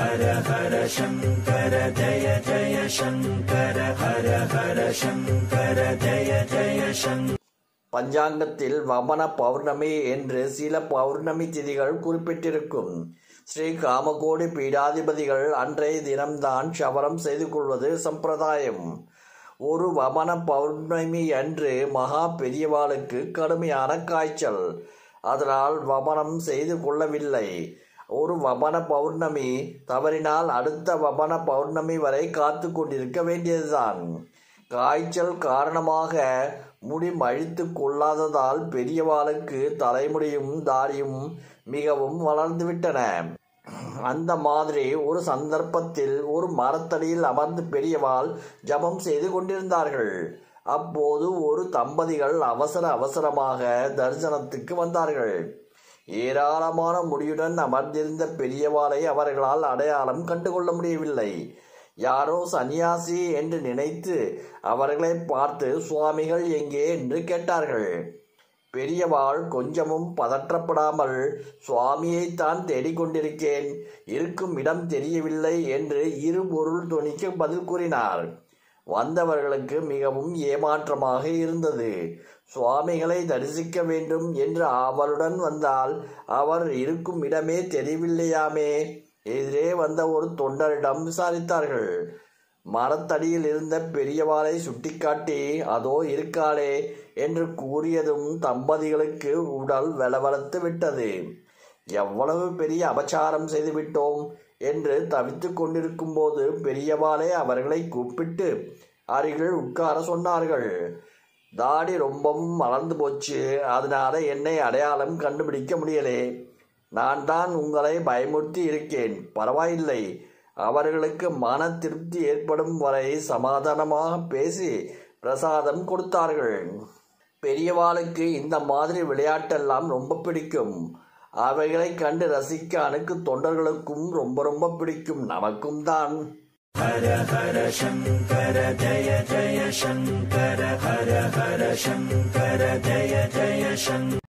ஹர ஹர சங்கர ஜய ஜய சங்கர ஹர ஹர சங்கர ஜய ஜய சங்கர. பஞ்சாங்கத்தில் வமன பௌர்ணமி என்று சில பௌர்ணமி திதிகள் குறிப்பிட்டிருக்கும். ஸ்ரீ காமகோடி பீடாதிபதிகள் அன்றைய தினம்தான் சவரம் செய்து கொள்வது சம்பிரதாயம். ஒரு வமன பௌர்ணமி அன்று மகா பெரியவாளுக்கு கடுமையான காய்ச்சல். அதனால் வமனம் செய்து கொள்ளவில்லை. ஒரு வமன பௌர்ணமி தவறினால் அடுத்த வமன பௌர்ணமி வரை காத்து கொண்டிருக்க வேண்டியதுதான். காய்ச்சல் காரணமாக முடி மழித்து கொள்ளாததால் பெரியவாளுக்கு தலைமுடியும் தாடியும் மிகவும் வளர்ந்துவிட்டன. அந்த மாதிரி ஒரு சந்தர்ப்பத்தில் ஒரு மரத்தடியில் அமர்ந்து பெரியவாள் ஜபம் செய்து கொண்டிருந்தார்கள். அப்போது ஒரு தம்பதிகள் அவசரமாக தரிசனத்துக்கு வந்தார்கள். ஏராளமான முடியுடன் அமர்ந்திருந்த பெரியவாளை அவர்களால் அடையாளம் கண்டுகொள்ள முடியவில்லை. யாரோ சன்னியாசி என்று நினைத்து அவர்களை பார்த்து சுவாமிகள் எங்கே என்று கேட்டார்கள். பெரியவாள் கொஞ்சமும் பதற்றப்படாமல் சுவாமியைத்தான் தேடிக்கொண்டிருக்கேன், இருக்கும் இடம் தெரியவில்லை என்று இருபொருள் தொனிக்கு பதில் கூறினார். வந்தவர்களுக்கு மிகவும் ஏமாற்றமாக இருந்தது. சுவாமிகளை தரிசிக்க வேண்டும் என்று அவருடன் வந்தால் அவர் இருக்கும் இடமே தெரியவில்லையாமே. எதிரே வந்த ஒரு தொண்டரிடம் விசாரித்தார்கள். மரத்தடியில் இருந்த பெரியவாளை சுட்டிக்காட்டி அதோ இருக்காளே என்று கூறியதும் தம்பதிகளுக்கு உடல் வெலவெலத்து விட்டது. எவ்வளவு பெரிய அபச்சாரம் செய்துவிட்டோம் என்று தவித்து கொண்டிருக்கும் போது பெரியவாளே அவர்களை கூப்பிட்டு அருகில் உட்கார சொன்னார்கள். தாடி ரொம்பவும் மலர்ந்து போச்சு, அதனால என்னை அடையாளம் கண்டுபிடிக்க முடியலே. நான் தான் உங்களை பயமுறுத்தி இருக்கேன், பரவாயில்லை. அவர்களுக்கு மன திருப்தி ஏற்படும் வரை சமாதானமாக பேசி பிரசாதம் கொடுத்தார்கள். பெரியவாளுக்கு இந்த மாதிரி விளையாட்டெல்லாம் ரொம்ப பிடிக்கும். அவைகளை கண்டு ரசிக்க அணுக்கு தொண்டர்களுக்கும் ரொம்ப பிடிக்கும், நமக்கும் தான். ஹர ஹர சங்கர ஜய ஜய சங்கர ஹர ஹர சங்கர ஜய ஜய சங்கர.